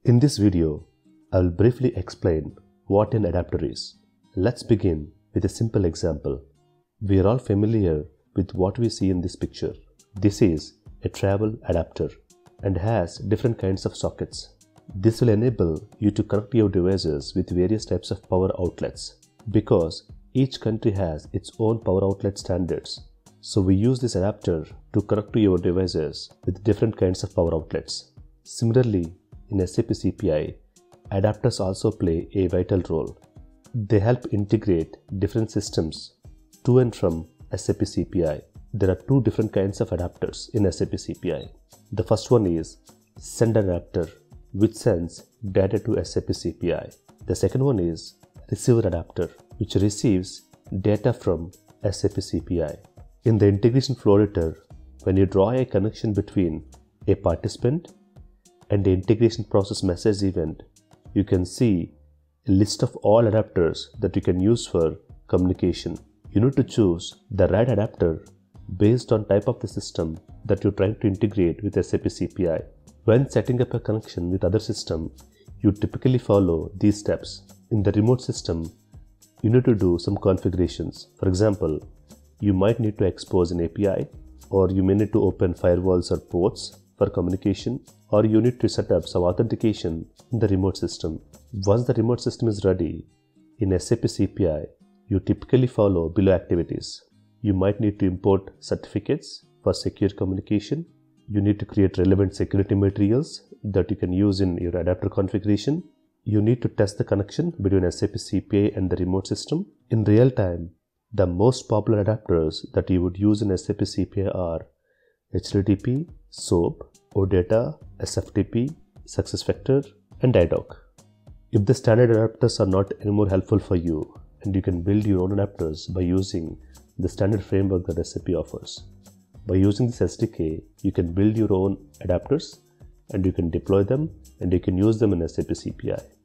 In this video, I will briefly explain what an adapter is. Let's begin with a simple example. We are all familiar with what we see in this picture. This is a travel adapter and has different kinds of sockets. This will enable you to connect your devices with various types of power outlets because each country has its own power outlet standards. So we use this adapter to connect to your devices with different kinds of power outlets. Similarly, in SAP CPI, adapters also play a vital role. They help integrate different systems to and from SAP CPI. There are two different kinds of adapters in SAP CPI. The first one is send adapter, which sends data to SAP CPI. The second one is receiver adapter, which receives data from SAP CPI. In the integration flow editor, when you draw a connection between a participant and the integration process message event, you can see a list of all adapters that you can use for communication. You need to choose the right adapter based on type of the system that you're trying to integrate with SAP CPI. When setting up a connection with other system, you typically follow these steps. In the remote system, you need to do some configurations. For example, you might need to expose an API, or you may need to open firewalls or ports for communication, or you need to set up some authentication in the remote system. Once the remote system is ready, in SAP CPI, you typically follow below activities. You might need to import certificates for secure communication. You need to create relevant security materials that you can use in your adapter configuration. You need to test the connection between SAP CPI and the remote system. In real time, the most popular adapters that you would use in SAP CPI are HTTP, SOAP, OData, SFTP, SuccessFactors, and IDOC. If the standard adapters are not anymore helpful for you, and you can build your own adapters by using the standard framework that SAP offers. By using this SDK, you can build your own adapters and you can deploy them and you can use them in SAP CPI.